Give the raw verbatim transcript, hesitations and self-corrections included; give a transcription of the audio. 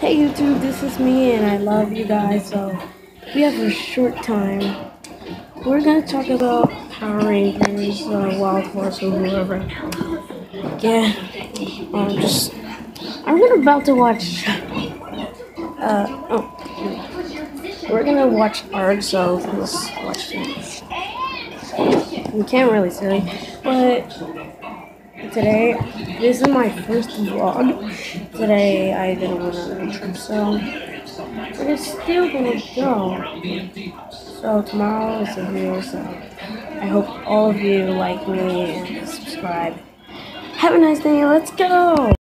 Hey YouTube, this is me and I love you guys. So we have a short time. We're gonna talk about Power Rangers, uh, Wild Horse, or whoever. Yeah, um, just I'm gonna about to watch. Uh, oh, we're gonna watch Arg. So let's watch it. We can't really say, but today this is my first vlog. Today I didn't went on a trip, so but it's still gonna go. So tomorrow is the video, so I hope all of you like me and subscribe. Have a nice day, let's go!